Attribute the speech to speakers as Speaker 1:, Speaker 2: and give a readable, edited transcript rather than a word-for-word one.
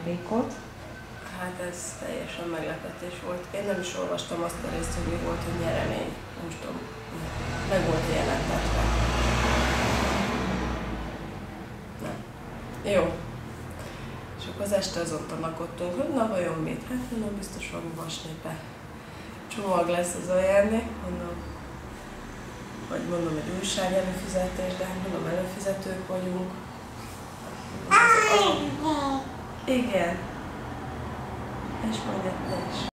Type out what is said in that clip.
Speaker 1: ajándékot.
Speaker 2: Hát ez teljesen meglepetés volt. Én nem is olvastam azt a részt, hogy mi volt a nyeremény. Nem tudom, meg volt jelentetve. Nem. Jó. És akkor az este azon tanakodtunk, hogy na vajon mit? Hát mondom, biztos valami vasnépe csomag lesz az ajándék, mondom, vagy mondom, egy újság előfizetés, de hát mondom, előfizetők vagyunk. Igen. És majd egy